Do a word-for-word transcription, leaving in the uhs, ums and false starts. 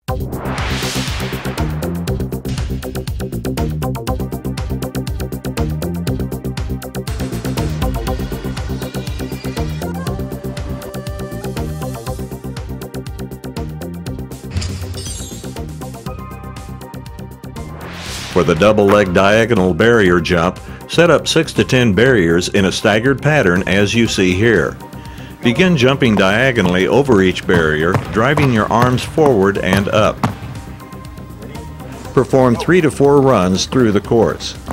For the double leg diagonal barrier jump, set up six to ten barriers in a staggered pattern as you see here. Begin jumping diagonally over each barrier, driving your arms forward and up. Perform three to four runs through the course.